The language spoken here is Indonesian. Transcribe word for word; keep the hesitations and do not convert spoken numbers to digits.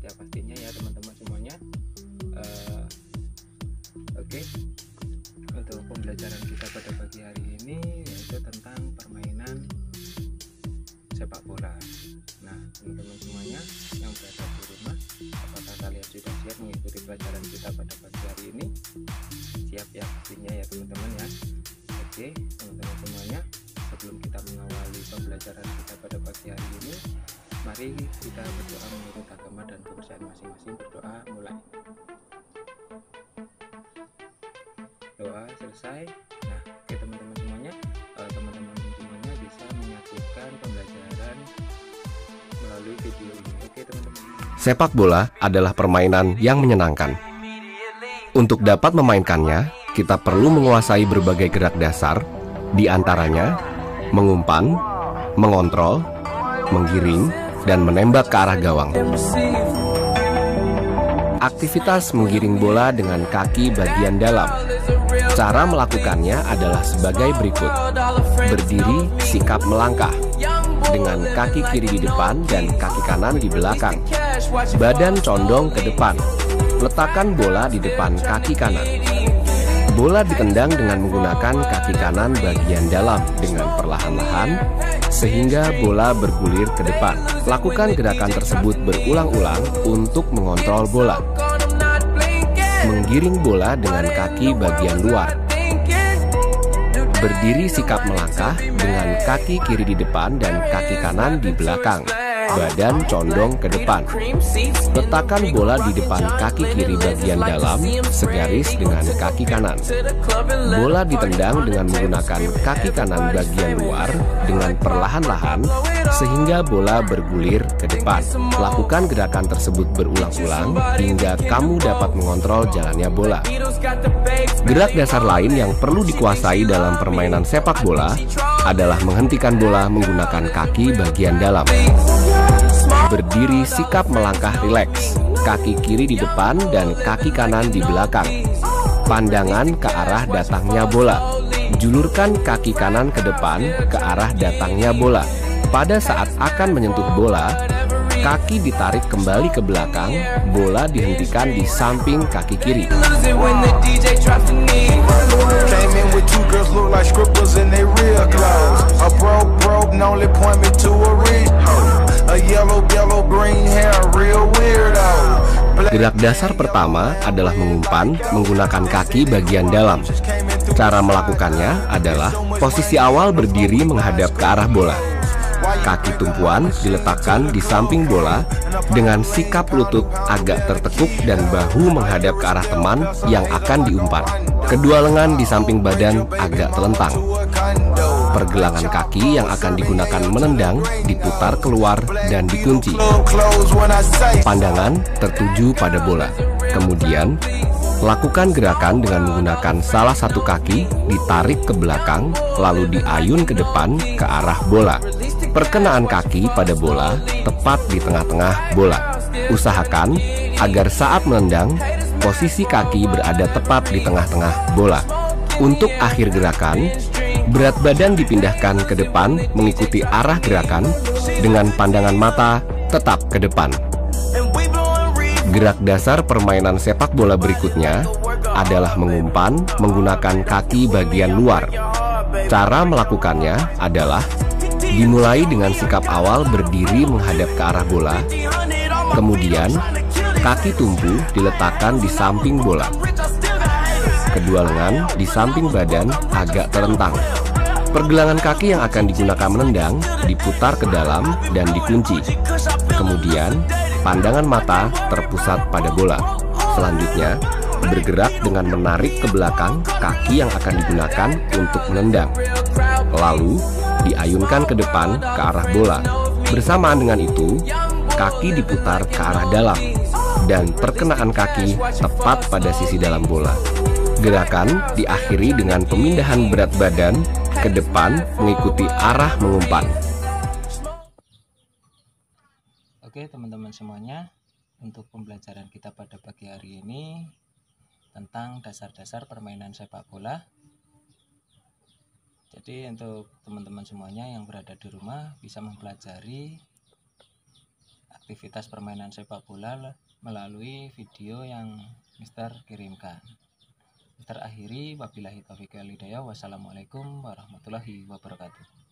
ya pastinya ya teman-teman semuanya. uh, Oke, okay. Untuk pembelajaran kita pada pagi hari ini yaitu tentang permainan sepak bola. Nah, teman-teman semuanya yang berada di rumah, apakah kalian sudah siap mengikuti pelajaran kita pada pagi hari ini? Siap ya pastinya ya teman-teman ya. Oke, teman-teman semuanya, sebelum kita mengawali pembelajaran kita pada pagi hari ini, mari kita berdoa menurut agama dan kepercayaan masing-masing. Berdoa mulai. Doa selesai. Nah, oke teman-teman semuanya, teman-teman semuanya bisa menyaksikan pembelajaran melalui video ini. Oke teman-teman. Sepak bola adalah permainan yang menyenangkan. Untuk dapat memainkannya, kita perlu menguasai berbagai gerak dasar, di antaranya mengumpan, mengontrol, menggiring, dan menembak ke arah gawang. Aktivitas menggiring bola dengan kaki bagian dalam. Cara melakukannya adalah sebagai berikut. Berdiri, sikap melangkah. Dengan kaki kiri di depan dan kaki kanan di belakang. Badan condong ke depan. Letakkan bola di depan kaki kanan. Bola ditendang dengan menggunakan kaki kanan bagian dalam dengan perlahan-lahan sehingga bola bergulir ke depan. Lakukan gerakan tersebut berulang-ulang untuk mengontrol bola. Menggiring bola dengan kaki bagian luar. Berdiri sikap melangkah dengan kaki kiri di depan dan kaki kanan di belakang. Badan condong ke depan. Letakkan bola di depan kaki kiri bagian dalam segaris dengan kaki kanan. Bola ditendang dengan menggunakan kaki kanan bagian luar dengan perlahan-lahan sehingga bola bergulir ke depan. Lakukan gerakan tersebut berulang-ulang hingga kamu dapat mengontrol jalannya bola. Gerak dasar lain yang perlu dikuasai dalam permainan sepak bola adalah menghentikan bola menggunakan kaki bagian dalam. Berdiri sikap melangkah rileks, kaki kiri di depan dan kaki kanan di belakang. Pandangan ke arah datangnya bola. Julurkan kaki kanan ke depan ke arah datangnya bola. Pada saat akan menyentuh bola, kaki ditarik kembali ke belakang, bola dihentikan di samping kaki kiri. Gerak dasar pertama adalah mengumpan menggunakan kaki bagian dalam. Cara melakukannya adalah posisi awal berdiri menghadap ke arah bola. Kaki tumpuan diletakkan di samping bola dengan sikap lutut agak tertekuk dan bahu menghadap ke arah teman yang akan diumpan. Kedua lengan di samping badan agak telentang. Pergelangan kaki yang akan digunakan menendang diputar keluar dan dikunci. Pandangan tertuju pada bola. Kemudian, lakukan gerakan dengan menggunakan salah satu kaki ditarik ke belakang, lalu diayun ke depan ke arah bola. Perkenaan kaki pada bola tepat di tengah-tengah bola. Usahakan agar saat menendang, posisi kaki berada tepat di tengah-tengah bola. Untuk akhir gerakan, berat badan dipindahkan ke depan mengikuti arah gerakan dengan pandangan mata tetap ke depan. Gerak dasar permainan sepak bola berikutnya adalah mengumpan menggunakan kaki bagian luar. Cara melakukannya adalah dimulai dengan sikap awal berdiri menghadap ke arah bola. Kemudian, kaki tumpu diletakkan di samping bola. Kedua lengan di samping badan agak terentang. Pergelangan kaki yang akan digunakan menendang diputar ke dalam dan dikunci. Kemudian, pandangan mata terpusat pada bola. Selanjutnya, bergerak dengan menarik ke belakang kaki yang akan digunakan untuk menendang. Lalu, diayunkan ke depan ke arah bola. Bersamaan dengan itu, kaki diputar ke arah dalam dan perkenaan kaki tepat pada sisi dalam bola. Gerakan diakhiri dengan pemindahan berat badan ke depan mengikuti arah mengumpan. Oke teman-teman semuanya, untuk pembelajaran kita pada pagi hari ini tentang dasar-dasar permainan sepak bola. Jadi untuk teman-teman semuanya yang berada di rumah bisa mempelajari aktivitas permainan sepak bola melalui video yang Mister kirimkan. Mister akhiri, wabillahi taufiq wal hidayah. Wassalamualaikum warahmatullahi wabarakatuh.